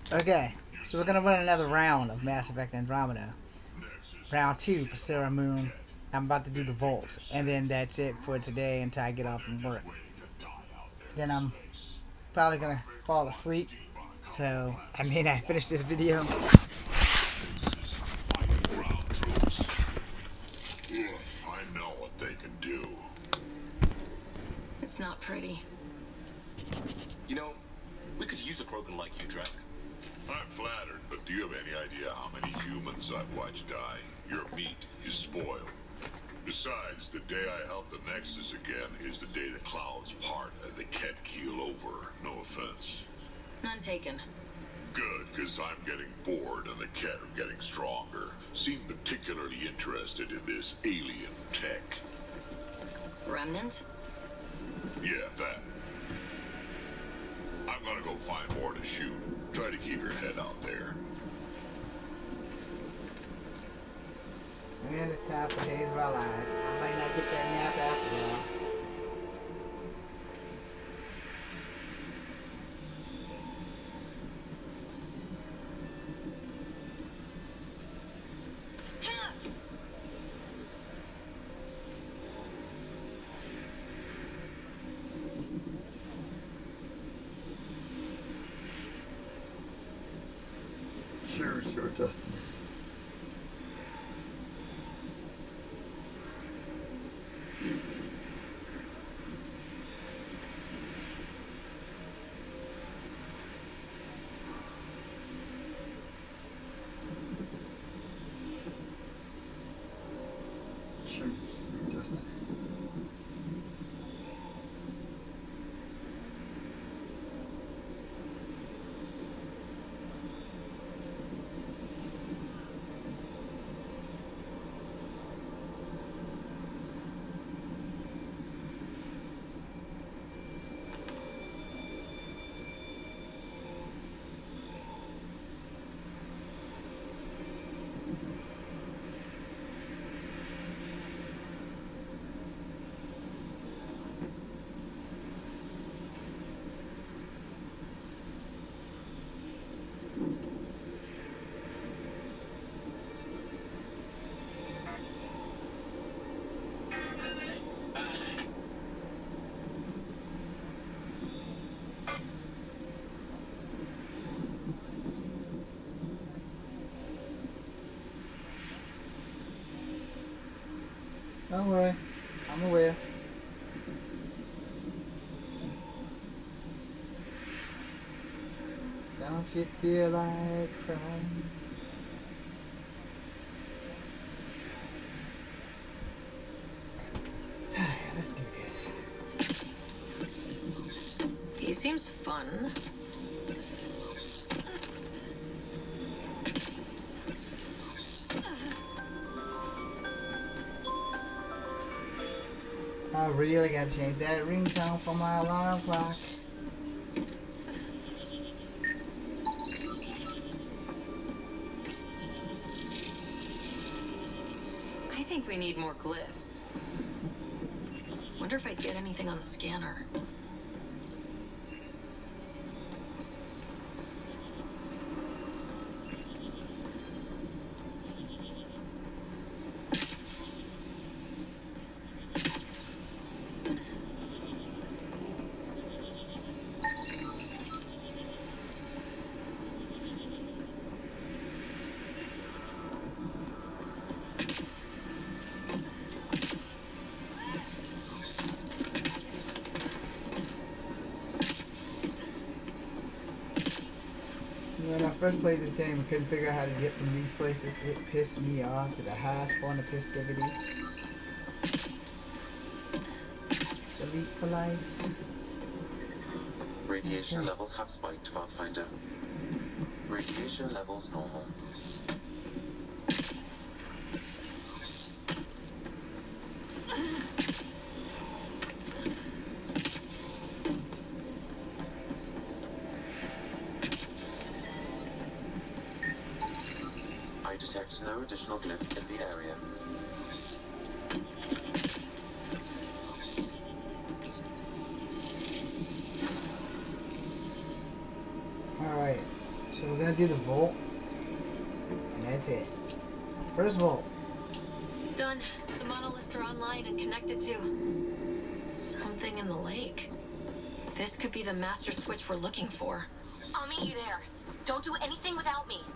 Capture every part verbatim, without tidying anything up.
Okay, so we're gonna run another round of Mass Effect Andromeda. Round two for Sarah Moon. I'm about to do the vault, and then that's it for today until I get off from work. Then I'm probably gonna fall asleep, so I may not finish this video. I know what they can do. It's not pretty. You know, we could use a Krogan like you, Drek. I'm flattered, but do you have any idea how many humans I've watched die? Your meat is spoiled. Besides, the day I help the Nexus again is the day the clouds part and the Ket keel over. No offense. None taken. Good, because I'm getting bored and the Ket are getting stronger. Seem particularly interested in this alien tech. Remnant? Yeah, that. I'm gonna go find more to shoot. Try to keep your head out there. And it's time for Days of Our Lives. I might not get that nap after all. Choose your destiny. Choose your destiny. Don't worry, I'm aware. Don't you feel like crying? Let's do this. He seems fun. I really gotta change that ringtone for my alarm clock. I think we need more glyphs. Wonder if I'd get anything on the scanner. When I first played this game, I couldn't figure out how to get from these places. It pissed me off to the highest point of festivity. Delete for life. Radiation Okay. levels have spiked, Pathfinder. Radiation levels normal. I detect no additional glyphs in the area. So we're gonna do the vault, and that's it. First vault. Done. The monoliths are online and connected to something in the lake. This could be the master switch we're looking for. I'll meet you there. Don't do anything without me.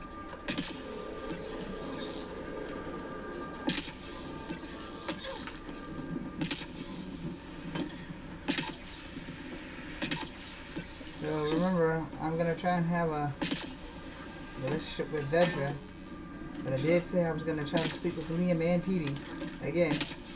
So remember, I'm gonna try and have a relationship with Vedra, but I did say I was gonna try to sleep with Liam and Petey again.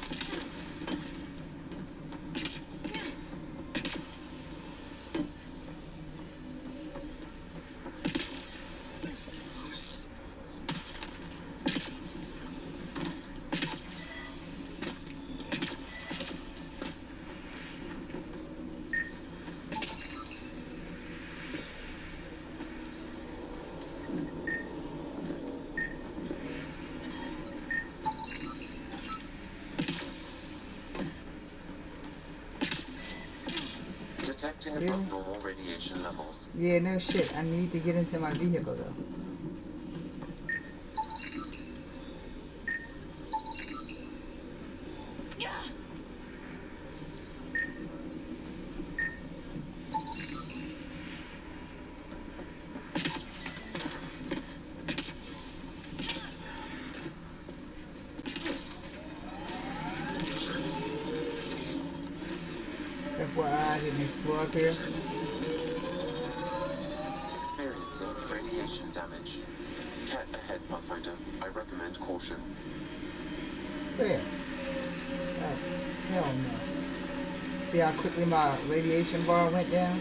Detecting Really? above normal radiation levels. Yeah, no shit. I need to get into my vehicle though. F Y I, I didn't explore up here. Experiencing radiation damage. Cat ahead, Pathfinder. I recommend caution. Where? Oh, hell no. See how quickly my radiation bar went down?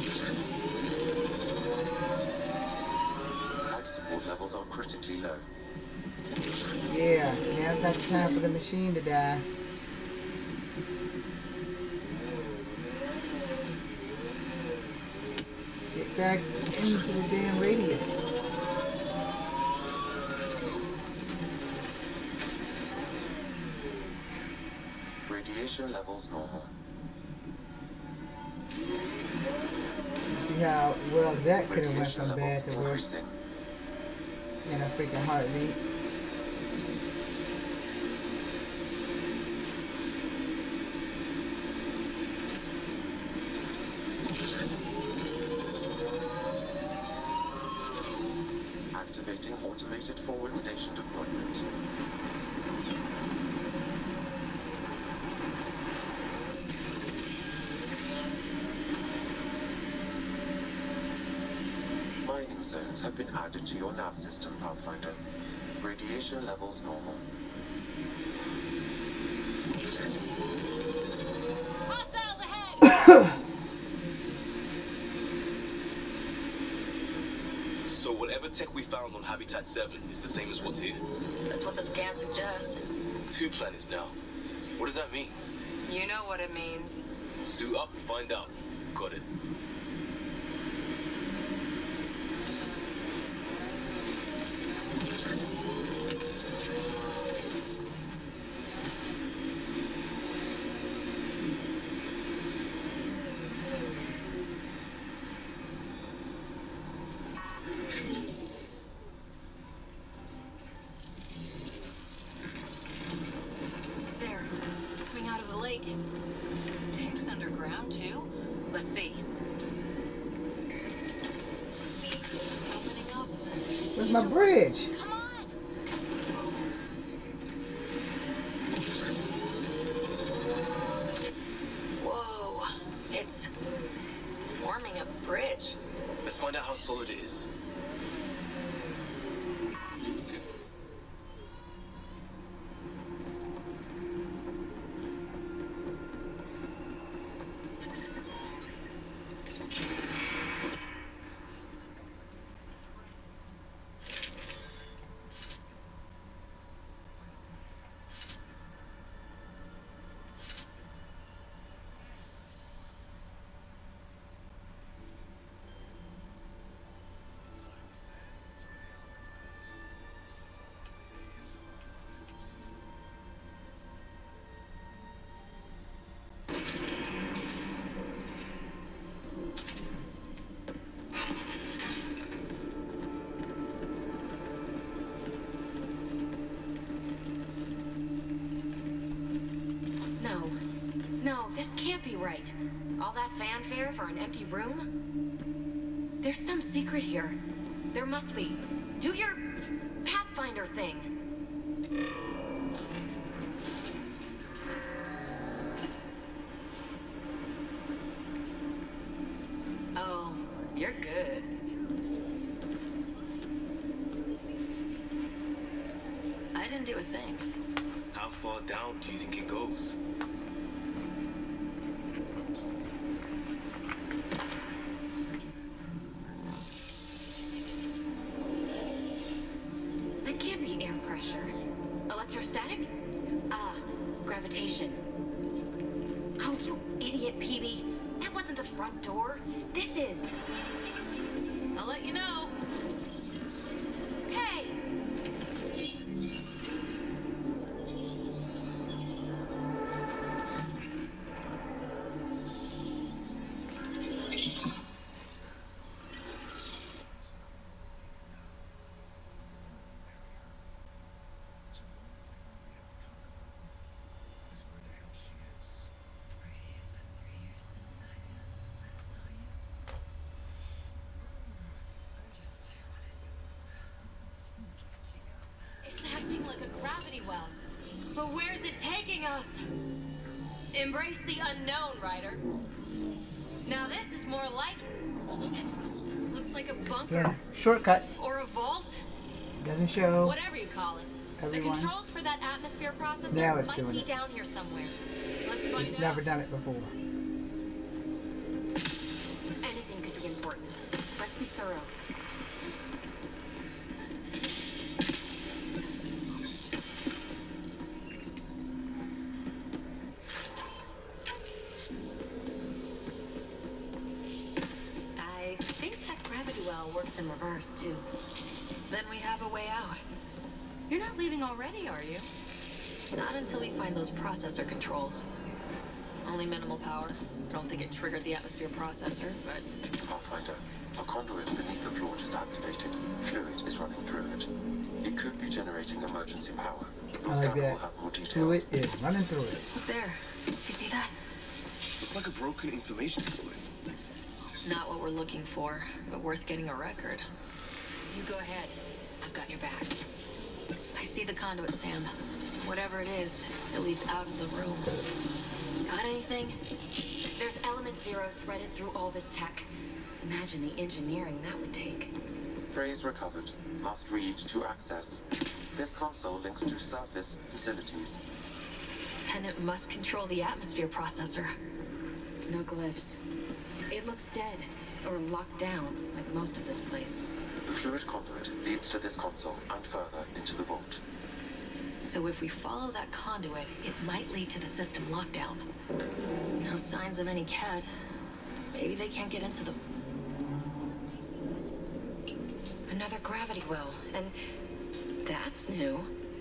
Life support levels are critically low. Yeah, now's not the time for the machine to die. Get back into the damn radius. Radiation levels normal. See how well that could have went Radiation from bad levels to worse increasing. in a freaking heartbeat. Activating automated forward station deployment. Mining zones have been added to your nav system, Pathfinder. Radiation levels normal. Hostiles ahead! So whatever tech we found on Habitat seven is the same as what's here. That's what the scan suggests. Two planets now. What does that mean? You know what it means. Suit up and find out. Got it. There. Coming out of the lake. Tanks underground, too? Let's see. Opening up. Where's my bridge? Come on! Whoa. It's forming a bridge. Let's find out how solid it is. right. All that fanfare for an empty room? There's some secret here. There must be. Do your Pathfinder thing. Oh, you're good. I didn't do a thing. How far down do you think it goes? That can't be air pressure. Electrostatic? Ah, gravitation. Oh, you idiot, P B. That wasn't the front door. This is. I'll let you know. Hey! Like a gravity well. But where's it taking us? Embrace the unknown, Ryder. Now this is more like it. Looks like a bunker. Yeah, shortcuts. Or a vault. Doesn't show. Whatever you call it. Everyone. The controls for that atmosphere processor Now it's might doing be it. down here somewhere. Let's find It's out. never done it before. Anything could be important. Let's be thorough. I think that gravity well works in reverse, too. Then we have a way out. You're not leaving already, are you? Not until we find those processor controls. Only minimal power. Don't think it triggered the atmosphere processor, but Pathfinder, a conduit beneath the floor just activated. Fluid is running through it. It could be generating emergency power. Your I like scanner will that. have more details. Fluid is running through it. look there. You see that? Looks like a broken information display. Not what we're looking for, but worth getting a record. You go ahead. I've got your back. I see the conduit, Sam. Whatever it is, it leads out of the room. Got anything? There's element zero threaded through all this tech. Imagine the engineering that would take. Phrase recovered. Must read to access. This console links to surface facilities. Then it must control the atmosphere processor. No glyphs. It looks dead, or locked down, like most of this place. The fluid conduit leads to this console and further into the vault. So if we follow that conduit, it might lead to the system lockdown. No signs of any cat. Maybe they can't get into them. Another gravity well, and that's new.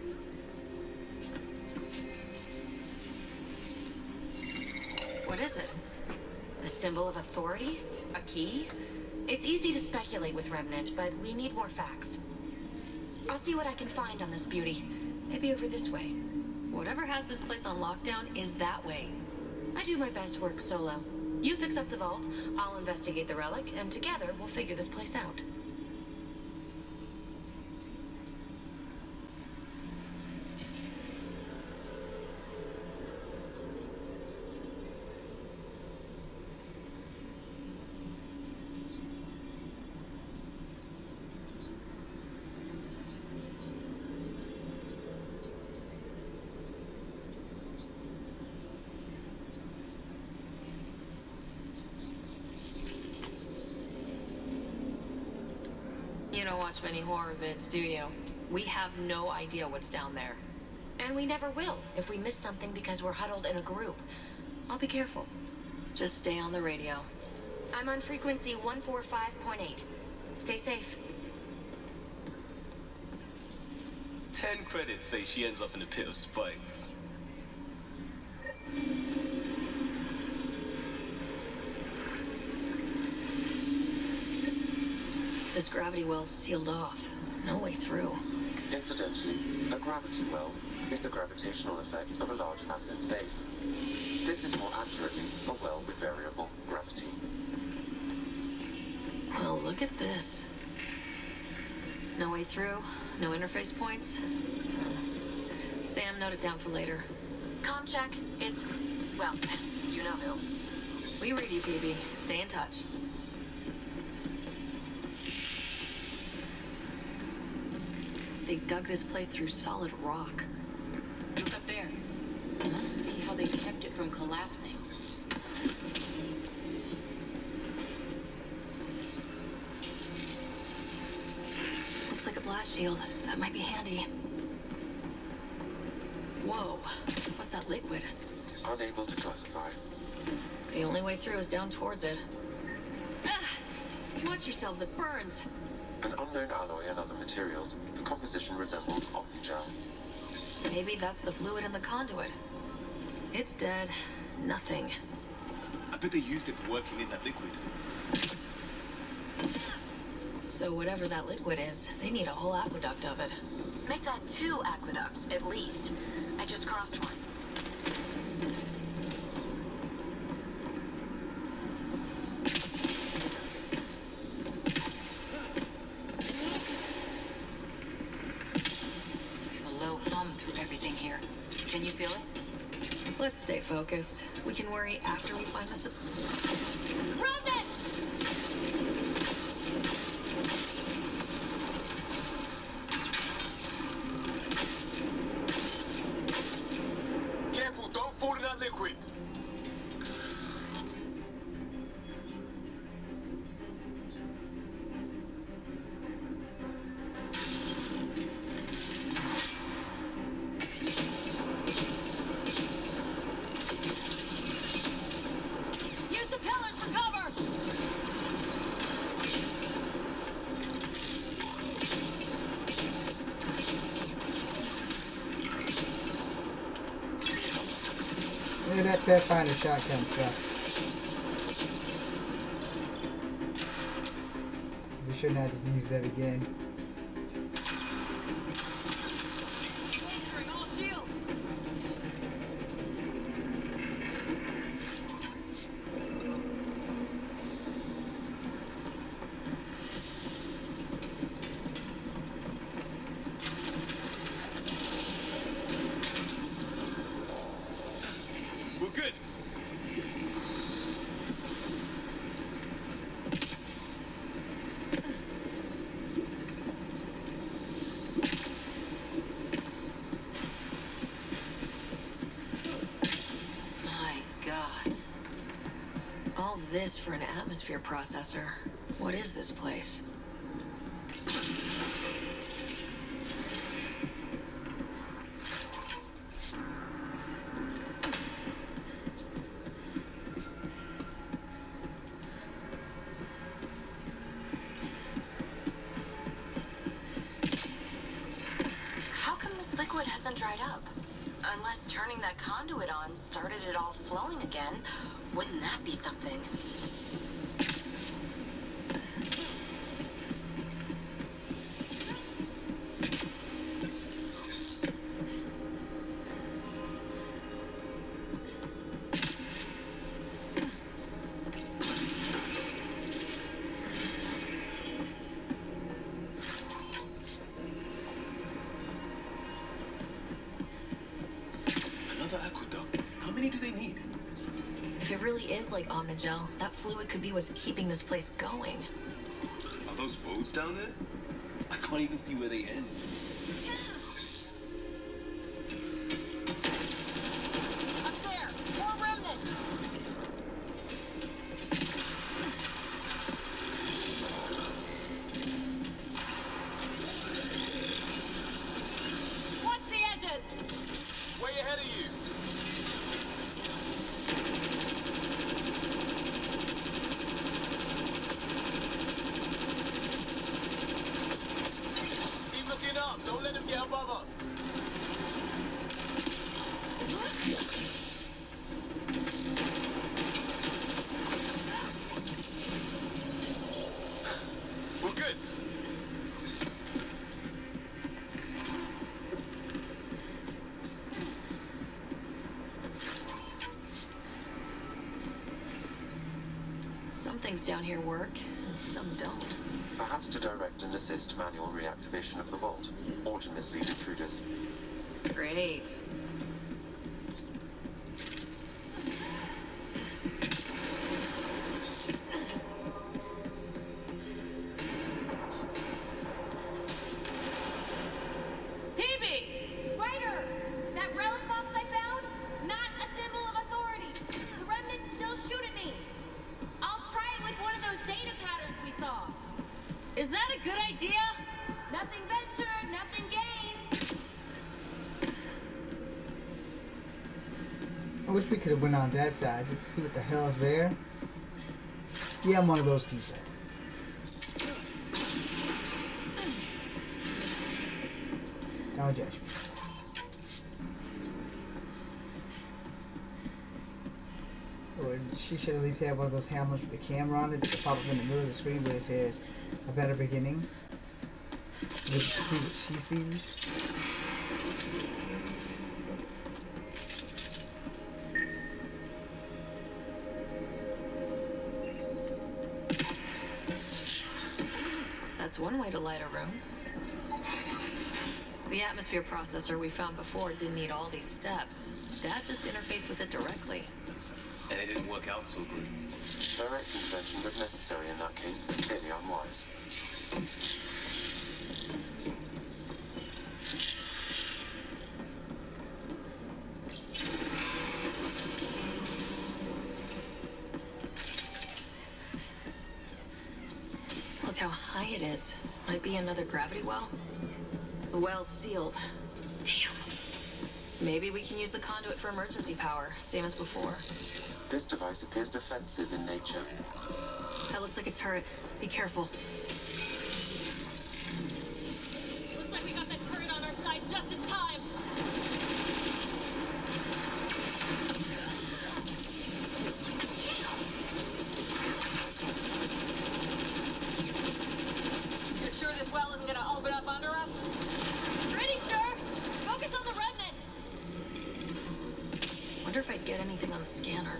What is it? A symbol of authority? A key? It's easy to speculate with Remnant, but we need more facts. I'll see what I can find on this beauty. Maybe over this way. Whatever has this place on lockdown is that way. I do my best work solo. You fix up the vault, I'll investigate the relic, and together we'll figure this place out. You don't watch many horror vids, do you? We have no idea what's down there. And we never will if we miss something because we're huddled in a group. I'll be careful. Just stay on the radio. I'm on frequency one forty-five point eight. Stay safe. Ten credits say she ends up in a pit of spikes. This gravity well's sealed off. No way through. Incidentally, a gravity well is the gravitational effect of a large mass in space. This is more accurately a well with variable gravity. Well, look at this. No way through, no interface points. Sam, note it down for later. Com check. It's, well, you know who. We read you, P B. Stay in touch. They dug this place through solid rock. Look up there. Must be how they kept it from collapsing. Looks like a blast shield. That might be handy. Whoa. What's that liquid? Unable to classify. The only way through is down towards it. Ah! Watch yourselves, it burns. An unknown alloy and other materials, the composition resembles omnigel. Maybe that's the fluid in the conduit. It's dead. Nothing. I bet they used it for working in that liquid. So whatever that liquid is, they need a whole aqueduct of it. Make that two aqueducts, at least. I just crossed one. There's a low hum through everything here. Can you feel it? Let's stay focused. We can worry after we find the sup- Remnant! Careful, don't fall in that liquid. Use the pillars for cover! Yeah, that Pathfinder shotgun sucks. We shouldn't have to use that again. Bolstering all shields! We're good. My God. All this for an atmosphere processor. What is this place? How come this liquid hasn't dried up? Unless turning that conduit on started it all flowing again. Wouldn't that be something? Another aqueduct. How many do they need? If it really is like Omnigel, that fluid could be what's keeping this place going. Are those roads down there? I can't even see where they end. Up there! More remnants! Watch the edges! Way ahead of you. Keep looking up. Don't let him get above us. We're good. things down here work, and some don't. Perhaps to direct and assist manual reactivation of the vault, or to mislead intruders. Great. Is that a good idea? Nothing ventured, nothing gained. I wish we could have went on that side just to see what the hell's there. Yeah, I'm one of those people. No judgment. Or she should at least have one of those helmets with the camera on it that can pop up in the middle of the screen where it says a better beginning. So we can see what she sees. That's one way to light a room. The atmosphere processor we found before didn't need all these steps. Dad just interfaced with it directly. And it didn't work out so good. Direct intervention was necessary in that case, but clearly unwise. Look how high it is. Might be another gravity well. The well's sealed. Damn. Maybe we can use the conduit for emergency power, same as before. This device appears defensive in nature. That looks like a turret. Be careful. Looks like we got that turret on our side just in time. You're sure this well isn't gonna open up under us? Pretty sure. Focus on the remnant. Wonder if I'd get anything on the scanner.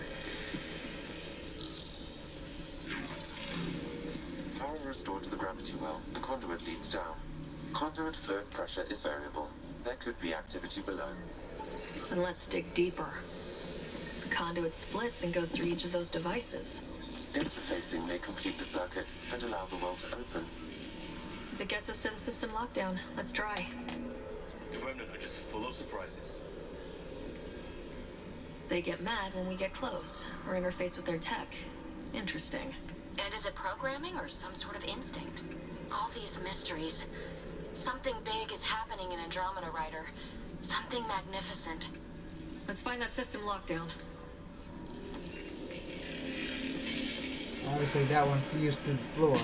Power restored to the gravity well. The conduit leads down. Conduit fluid pressure is variable. There could be activity below. Then let's dig deeper. The conduit splits and goes through each of those devices. Interfacing may complete the circuit and allow the well to open. If it gets us to the system lockdown, let's try. The Remnant are just full of surprises. They get mad when we get close, or interface with their tech. Interesting. And is it programming or some sort of instinct? All these mysteries. Something big is happening in Andromeda, Rider. Something magnificent. Let's find that system lockdown. Obviously that one fused through the floor.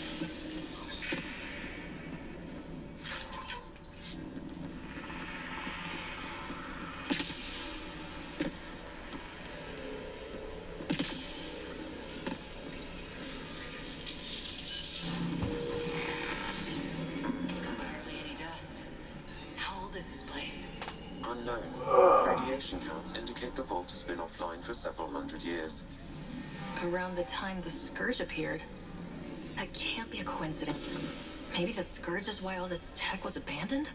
Hardly any dust. How old is this place? Unknown. Radiation counts indicate the vault has been offline for several hundred years. Around the time the Scourge appeared. That can't be a coincidence. Maybe the Scourge is why all this tech was abandoned?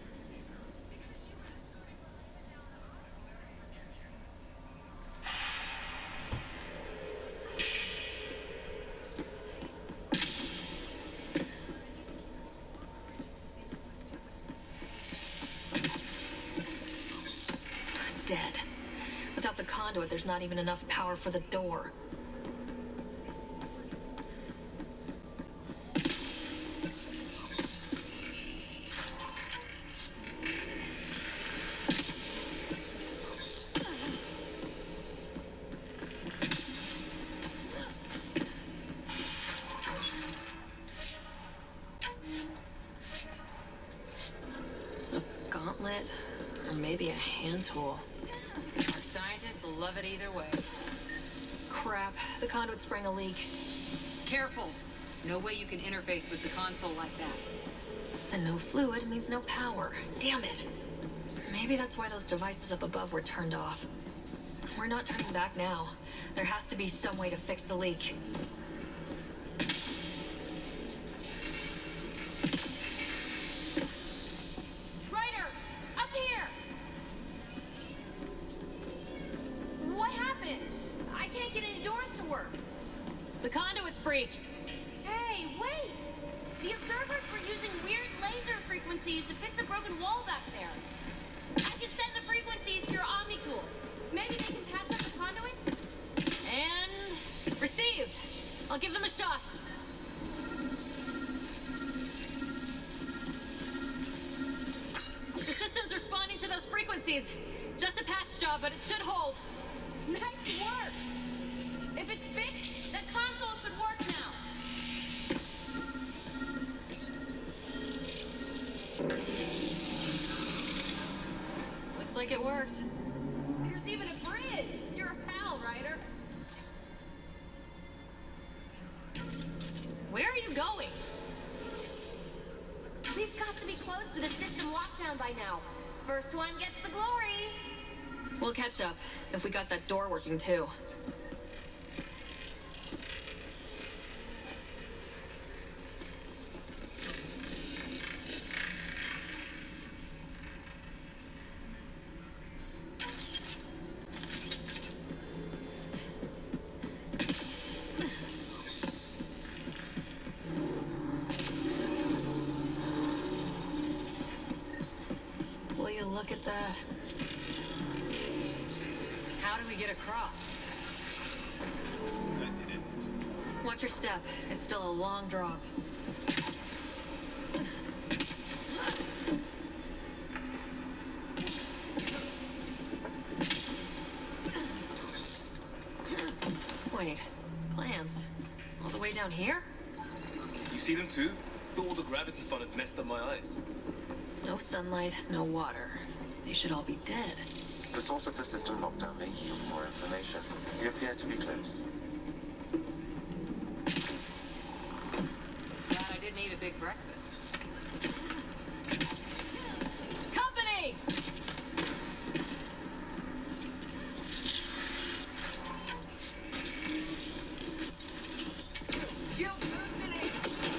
Dead. Without the conduit, there's not even enough power for the door. A gauntlet, or maybe a hand tool. Our scientists will love it either way. Crap, the conduit sprang a leak. Careful. No way you can interface with the console like that. And no fluid means no power. Damn it. Maybe that's why those devices up above were turned off. We're not turning back now. There has to be some way to fix the leak. frequencies to fix a broken wall back there. I can send the frequencies to your Omni tool. Maybe they can patch up the conduit? And received. I'll give them a shot. The system's responding to those frequencies. Just a patch job, but it should hold. Nice work! If it's fixed, the console should work now. Looks like it worked. There's even a bridge. You're a pal, Ryder. Where are you going? We've got to be close to the system lockdown by now. First one gets the glory. We'll catch up if we got that door working too. Will you look at that? How do we get across? I did it. Watch your step. It's still a long drop. Wait, plants? All the way down here? You see them too? Thought all the gravity fun had messed up my eyes. No sunlight, no water. They should all be dead. The source of the system lockdown may yield more information. You appear to be close. Glad I didn't eat a big breakfast. Company! Shield boosted it!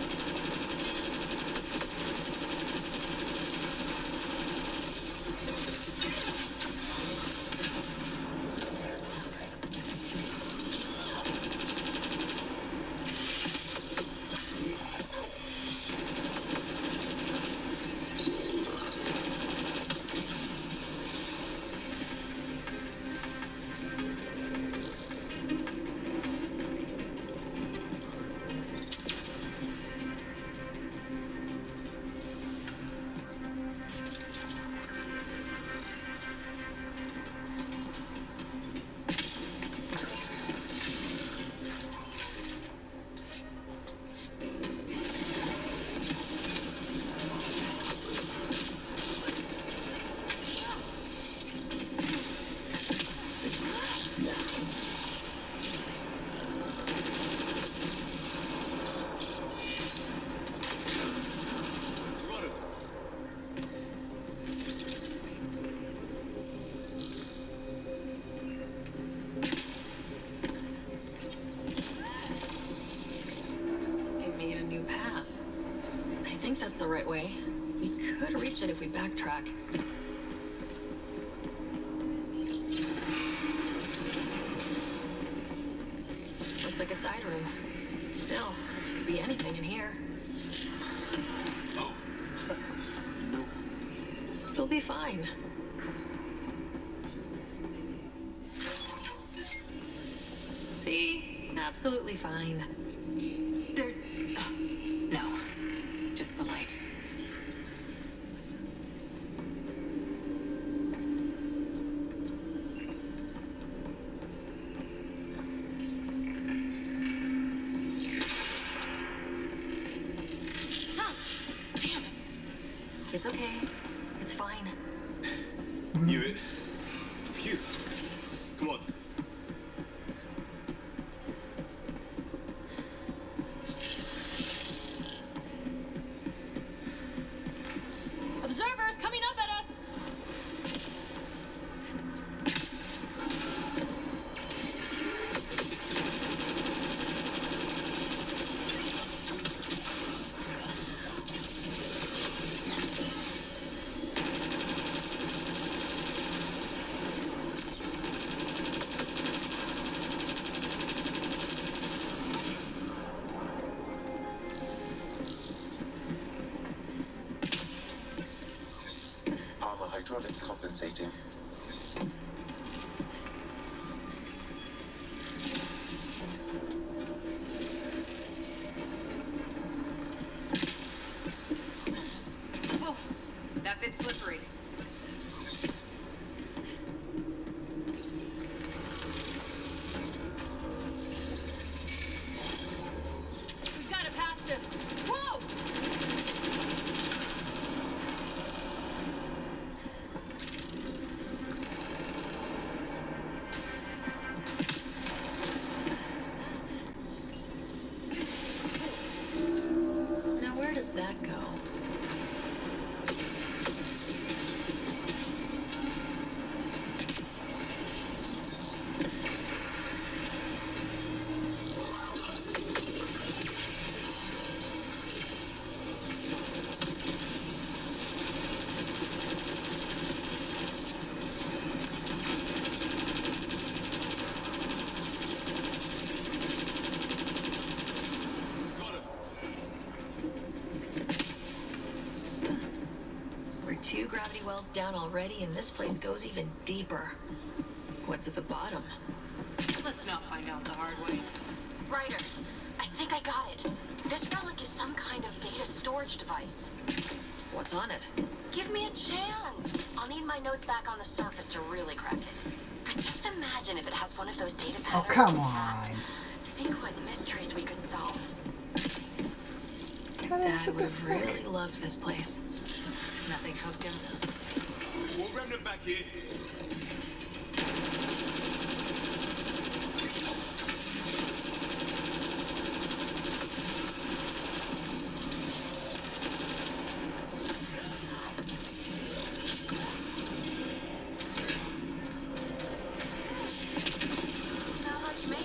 That's the right way. We could reach it if we backtrack. Looks like a side room. Still, could be anything in here. Oh. No. It'll be fine. See? Absolutely fine. There... oh, no. Just the light. Ah, damn it. It's okay. It's fine. Knew it. Phew. Come on. Observers coming up at us! hydraulics compensating. Oh, that bit's slippery. We've got it past him. Whoa! Now where does that go? We're two gravity wells down already, and this place goes even deeper. What's at the bottom? Let's not find out the hard way. Ryder, I think I got it. This relic is some kind of data storage device. What's on it? Give me a chance. I'll need my notes back on the surface to really crack it. But just imagine if it has one of those data Oh, patterns. come intact. on. Think what mysteries we could solve. Dad would have really loved this place. Nothing hooked him. More remnant back here. Not much made.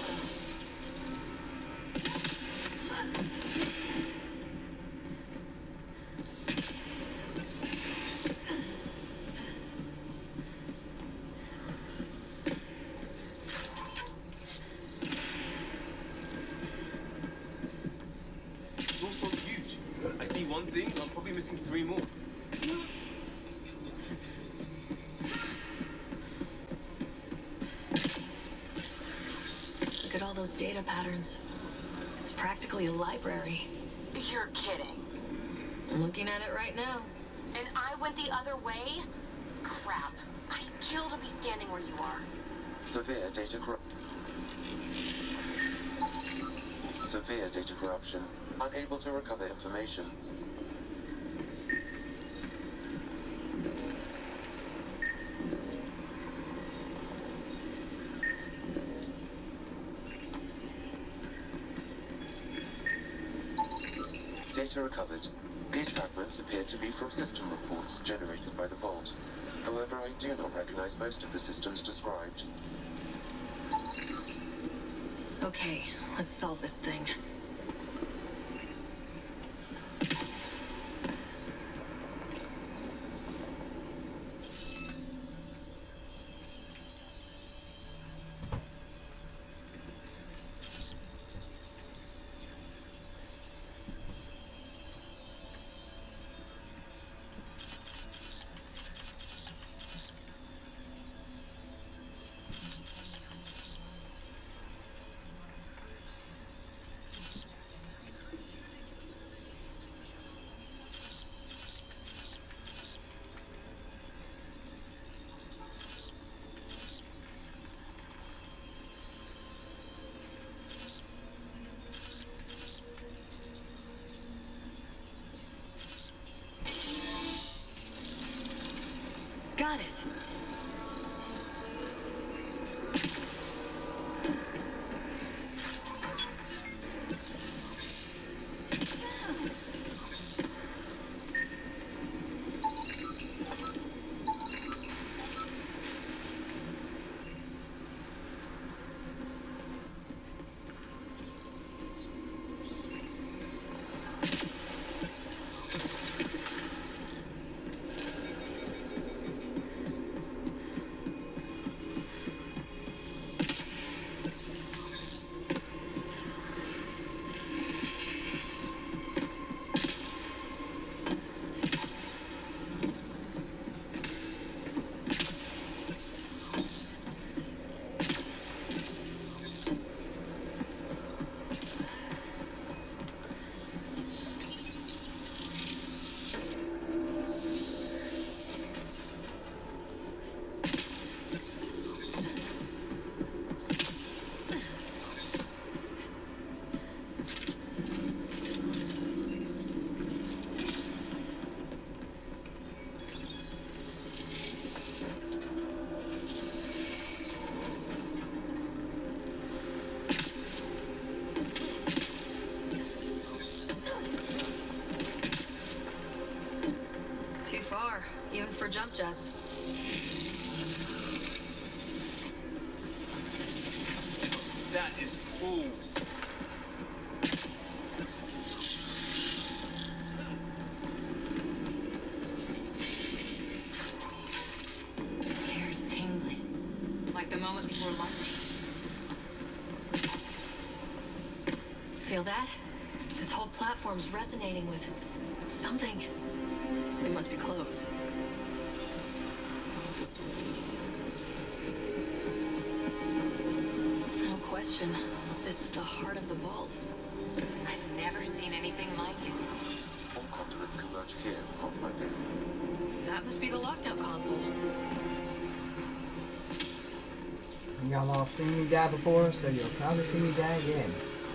It's all so huge. I see one thing, I'm probably missing three more. Look at all those data patterns. It's practically a library. You're kidding. I'm looking at it right now. And I went the other way? Crap. I'd kill to be standing where you are. Severe data corruption. Severe data corruption. Unable to recover information. Data recovered. These fragments appear to be from system reports generated by the Vault. However, I do not recognize most of the systems described. Okay, let's solve this thing. Got it. far, even for jump jets. That is cool. Hair's tingling. Like the moment before lunch. Feel that? This whole platform's resonating with something. We must be close. No question. This is the heart of the vault. I've never seen anything like it. All conduits converge here, Pathfinder. That must be the lockdown console. Y'all all have seen me die before, so you'll probably see me die again.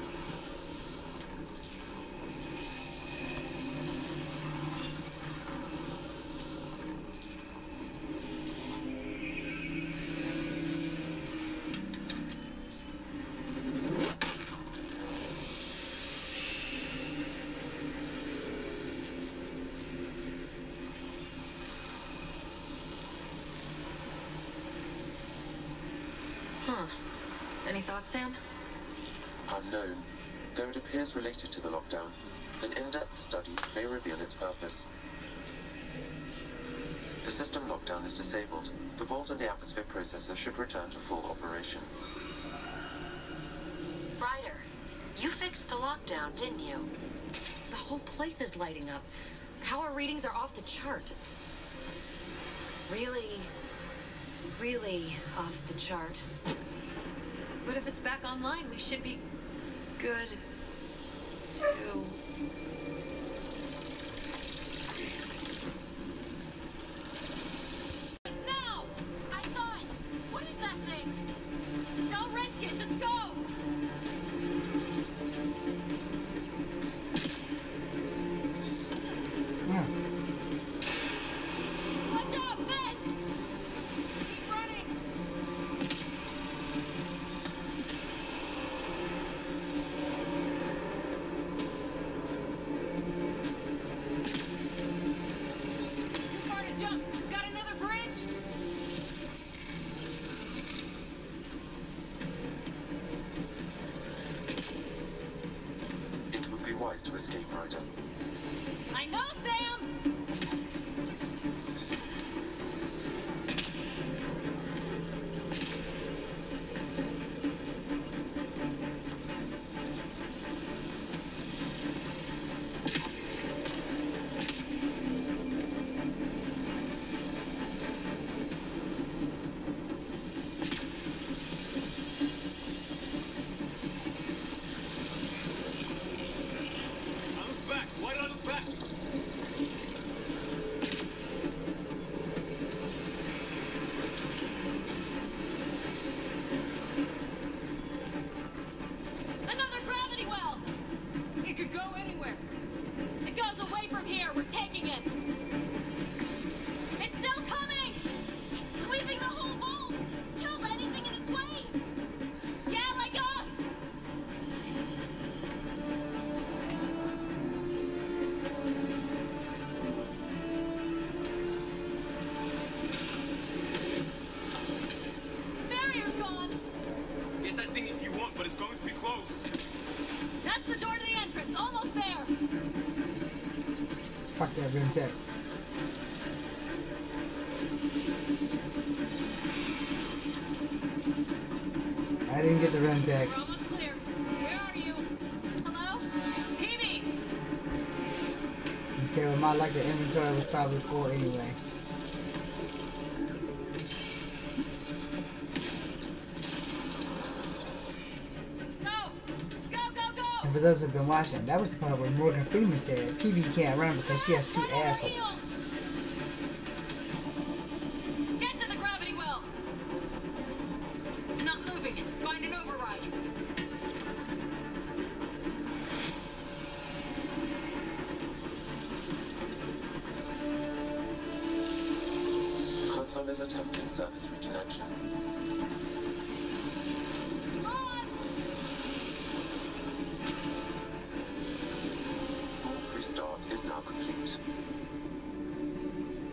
Huh. Any thoughts, Sam? Unknown. Though it appears related to the lockdown, an in-depth study may reveal its purpose. The system lockdown is disabled. The vault and the atmosphere processor should return to full operation. Ryder, you fixed the lockdown, didn't you? The whole place is lighting up. Power readings are off the chart. Really, really off the chart. But if it's back online, we should be good to... It's now! I saw it! What is that thing? Don't risk it, just go! Yeah. Watch out, Vince! Keep running! Too far to jump! Got another bridge? It would be wise to escape, Ryder. I know, Sam! I look back. Why did I look back? Another gravity well! It could go anywhere. It goes away from here. We're taking it. It's still coming! Sweeping the whole vault! Killed anything in its way! Yeah, like us! Barrier's gone! Get that thing if you want, but it's going to be close. That's the door to the entrance. Almost there. Fuck that room tech. I didn't get the run tech. We're almost clear. Where are you? Hello? P B! Okay, well, my like the inventory was probably full anyway. Go! Go, go, go! And for those who've been watching, that was the part where Morgan Freeman said P B can't run because she has two Turn on your assholes. heels. Get to the gravity well! Not moving. Find an override. Console is attempting surface reconnection. On! Vault restart is now complete.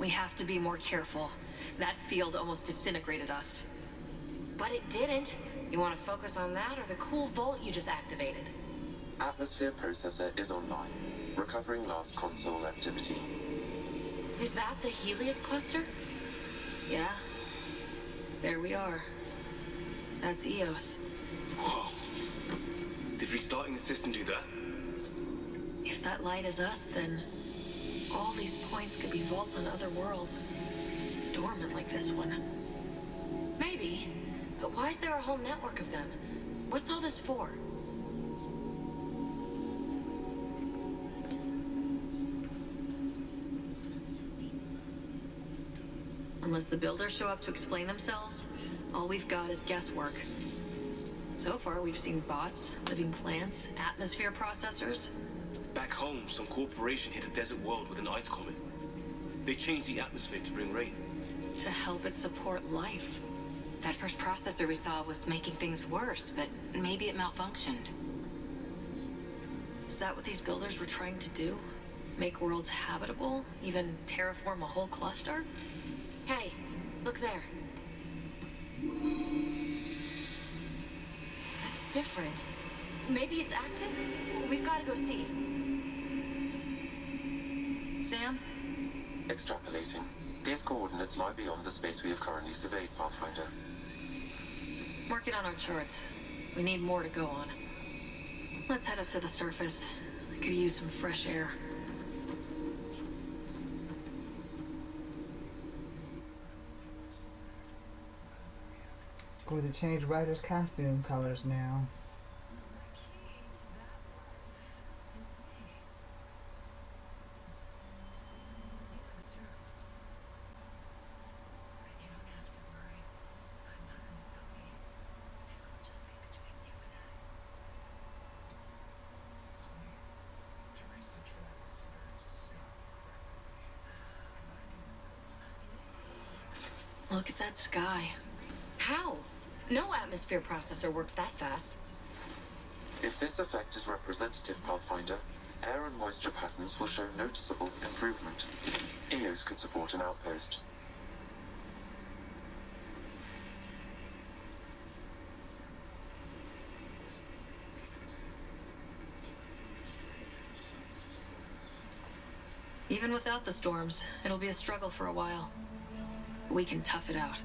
We have to be more careful. That field almost disintegrated us. But it didn't. You want to focus on that or the cool vault you just activated? Atmosphere processor is online, recovering last console activity. Is that the Helios cluster? Yeah. There we are. That's Eos. Whoa. Did restarting the system do that? If that light is us, then all these points could be vaults on other worlds. Dormant like this one. Maybe. But why is there a whole network of them? What's all this for? Unless the builders show up to explain themselves, all we've got is guesswork. So far, we've seen bots, living plants, atmosphere processors. Back home, some corporation hit a desert world with an ice comet. They changed the atmosphere to bring rain. To help it support life. That first processor we saw was making things worse, but maybe it malfunctioned. Is that what these builders were trying to do? Make worlds habitable? Even terraform a whole cluster? Hey, look there. That's different. Maybe it's active? We've got to go see. Sam? Extrapolating. These coordinates lie beyond the space we have currently surveyed, Pathfinder. Mark it on our charts. We need more to go on. Let's head up to the surface. I could use some fresh air. Going to change Ryder's costume colors now. Look at that sky. How? No atmosphere processor works that fast. If this effect is representative, Pathfinder, air and moisture patterns will show noticeable improvement. Eos could support an outpost. Even without the storms, it'll be a struggle for a while. We can tough it out.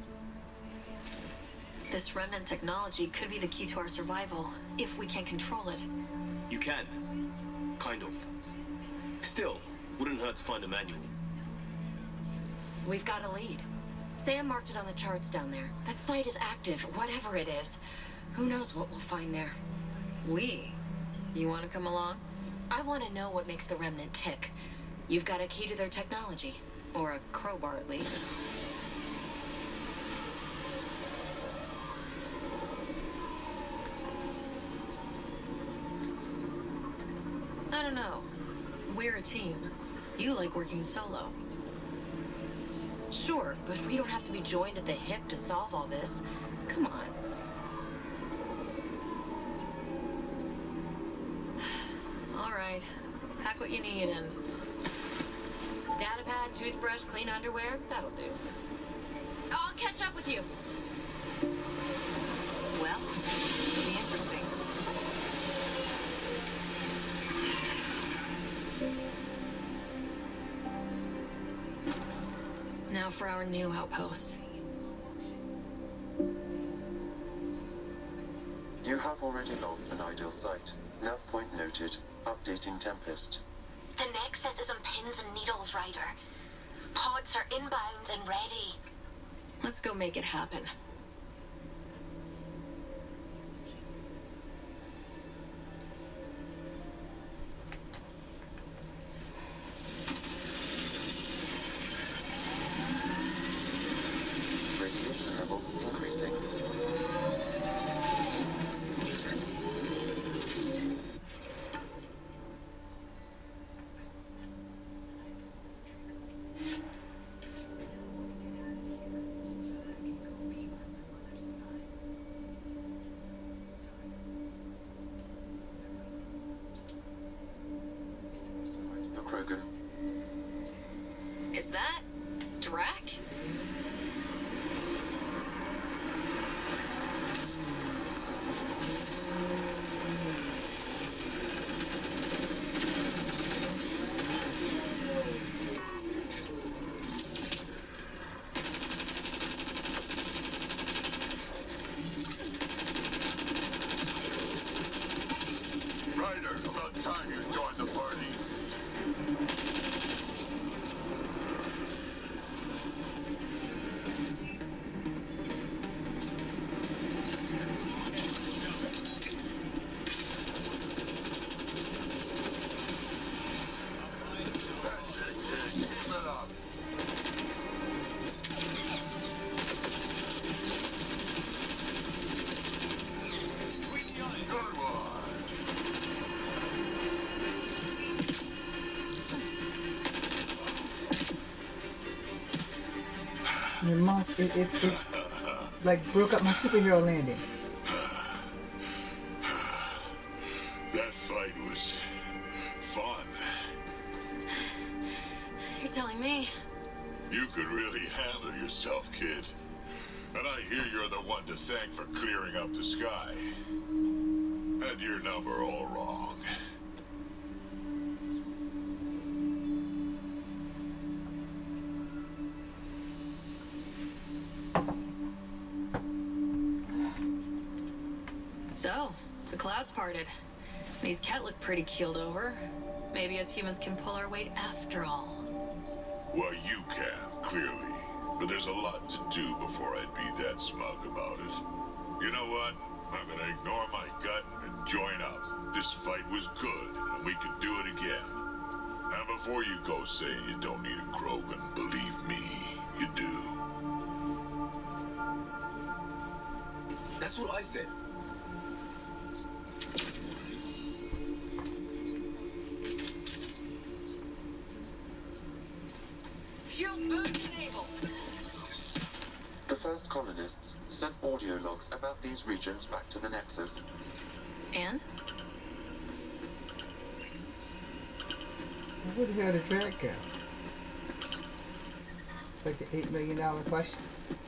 This remnant technology could be the key to our survival, if we can control it. You can. Kind of. Still, wouldn't hurt to find a manual. We've got a lead. Sam marked it on the charts down there. That site is active, whatever it is. Who knows what we'll find there. We? You want to come along? I want to know what makes the remnant tick. You've got a key to their technology. Or a crowbar, at least. I don't know. We're a team. You like working solo. Sure, but we don't have to be joined at the hip to solve all this. Come on. All right. Pack what you need and... Datapad, toothbrush, clean underwear, that'll do. I'll catch up with you. Well, this will be interesting. Now for our new outpost. You have already logged an ideal site. Nav point noted. Updating Tempest. The Nexus is on pins and needles, Ryder. Pods are inbound and ready. Let's go make it happen. Radiation levels increasing. Is that? you join the party. That's it, kid. Keep it up. Good one. You must. It, it, it like broke up my superhero landing. That fight was fun. You're telling me? You could really handle yourself, kid. And I hear you're the one to thank for clearing up the sky. Had your number all wrong. So, the clouds parted. These cat look pretty keeled over. Maybe us humans can pull our weight after all. Well, you can, clearly. But there's a lot to do before I'd be that smug about it. You know what? I'm gonna ignore my gut and join up. This fight was good, and we can do it again. And before you go saying you don't need a Krogan, believe me, you do. That's what I said. Shield boost enabled. The first colonists sent audio logs about these regions back to the Nexus. And? Where the hell did that go? It's like the eight million dollar question.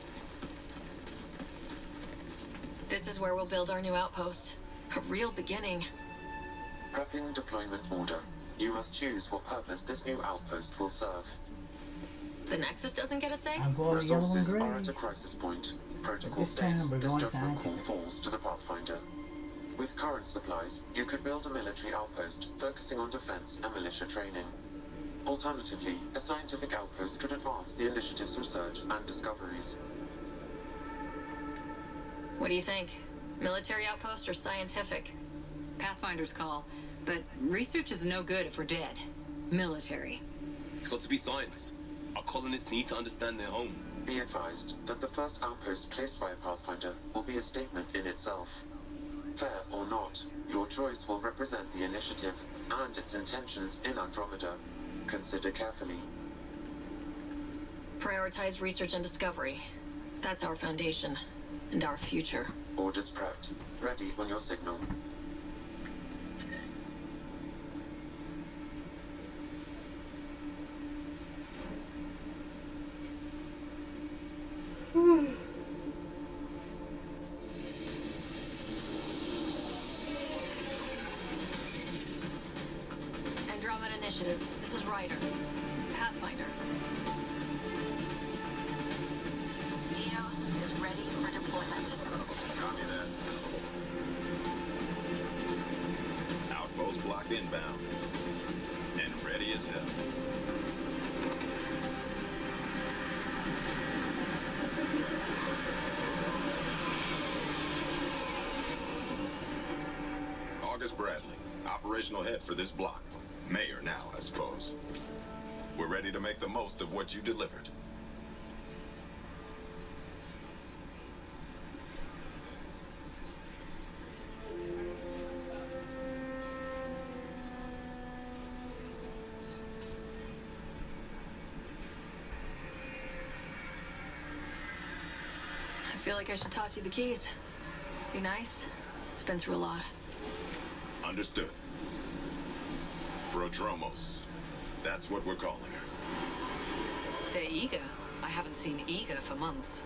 This is where we'll build our new outpost. A real beginning. Prepping deployment order. You must choose what purpose this new outpost will serve. The Nexus doesn't get a say? I'm going yellow and Resources gray. are at a crisis point. Protocol This time states we're this going judgment call scientific. falls to the Pathfinder. With current supplies, you could build a military outpost focusing on defense and militia training. Alternatively, a scientific outpost could advance the initiative's research and discoveries. What do you think? Military outpost or scientific? Pathfinder's call. But research is no good if we're dead. Military. It's got to be science. Our colonists need to understand their home. Be advised that the first outpost placed by a Pathfinder will be a statement in itself. Fair or not, your choice will represent the initiative and its intentions in Andromeda. Consider carefully. Prioritize research and discovery. That's our foundation. And our future. Orders prepped. Ready on your signal. Andromeda Initiative. This is Ryder. Pathfinder. Eos is ready for deployment. Copy that. Outpost block inbound. And ready as hell. August Bradley, operational head for this block. Mayor now, I suppose. We're ready to make the most of what you delivered. I feel like I should toss you the keys. Be nice. It's been through a lot. Understood. Prodromos. That's what we're calling her. They're eager. I haven't seen eager for months.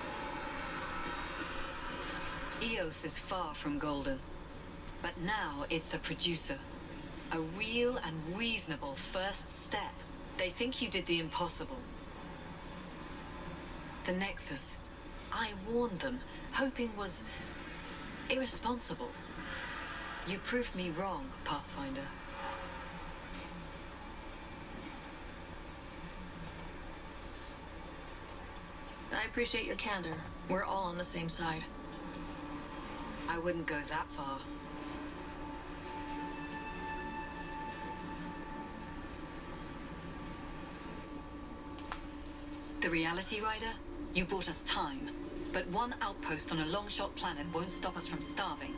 Eos is far from golden. But now it's a producer. A real and reasonable first step. They think you did the impossible. The Nexus. I warned them, hoping was irresponsible. You proved me wrong, Pathfinder. appreciate your candor. We're all on the same side. I wouldn't go that far. The Reality Rider? You bought us time. But one outpost on a long-shot planet won't stop us from starving.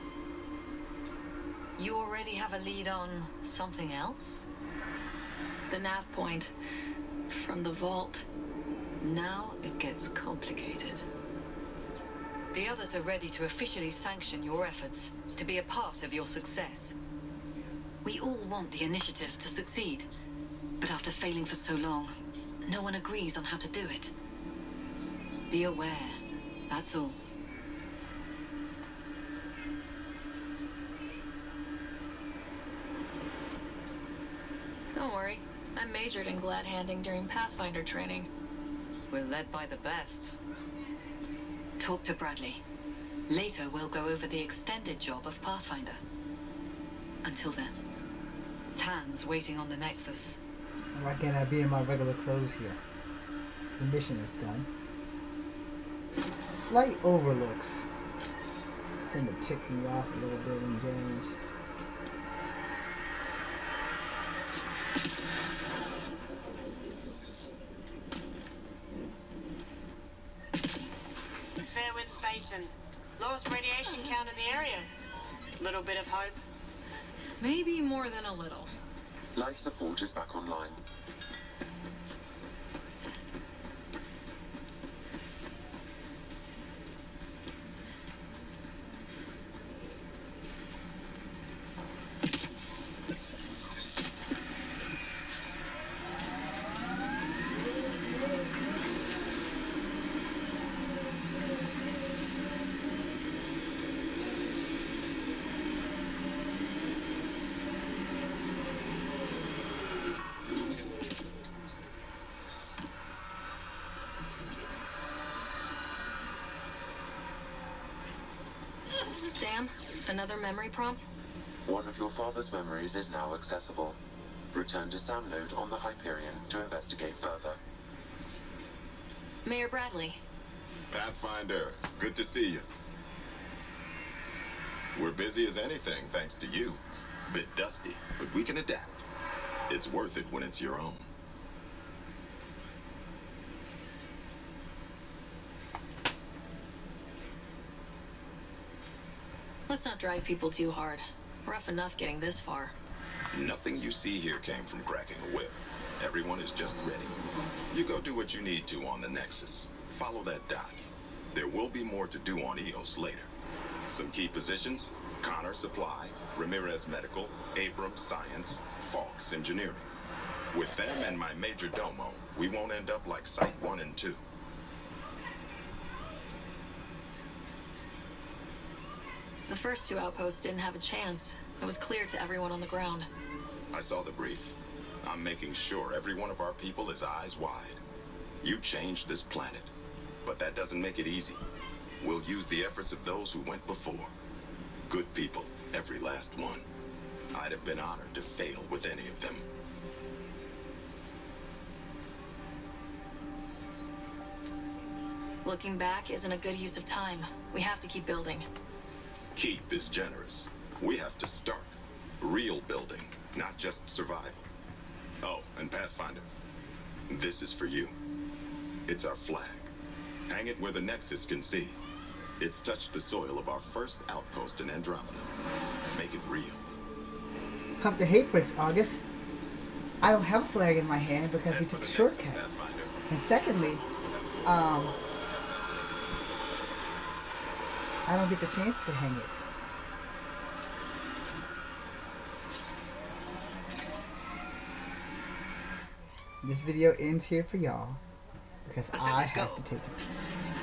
You already have a lead on something else? The nav point from the vault. Now it gets complicated. The others are ready to officially sanction your efforts, to be a part of your success. We all want the initiative to succeed, but after failing for so long, no one agrees on how to do it. Be aware, that's all. Don't worry, I majored in glad handing during Pathfinder training. We're led by the best. Talk to Bradley. Later we'll go over the extended job of Pathfinder. Until then, Tan's waiting on the Nexus. Why can't I be in my regular clothes here? The mission is done. Slight overlooks tend to tick me off a little bit in games. Fairwind Station. Lowest radiation count in the area. Little bit of hope. Maybe more than a little. Life support is back online. Sam, another memory prompt? One of your father's memories is now accessible. Return to Sam Node on the Hyperion to investigate further. Mayor Bradley. Pathfinder, good to see you. We're busy as anything, thanks to you. Bit dusty, but we can adapt. It's worth it when it's your own. Let's not drive people too hard. Rough enough getting this far. Nothing you see here came from cracking a whip. Everyone is just ready. You go do what you need to on the Nexus. Follow that dot. There will be more to do on Eos later. Some key positions: Connor Supply, Ramirez Medical, Abrams Science, Falks Engineering. With them and my major domo, we won't end up like Site one and two. The first two outposts didn't have a chance. It was clear to everyone on the ground. I saw the brief. I'm making sure every one of our people is eyes wide. You changed this planet, but that doesn't make it easy. We'll use the efforts of those who went before. Good people, every last one. I'd have been honored to fail with any of them. Looking back isn't a good use of time. We have to keep building. Keep is generous. We have to start. Real building, not just survival. Oh, and Pathfinder, this is for you. It's our flag. Hang it where the Nexus can see. It's touched the soil of our first outpost in Andromeda. Make it real. Pump the hate brakes, August. I don't have a flag in my hand because we took a shortcut. And secondly, um, I don't get the chance to hang it. This video ends here for y'all because I have to take a pee.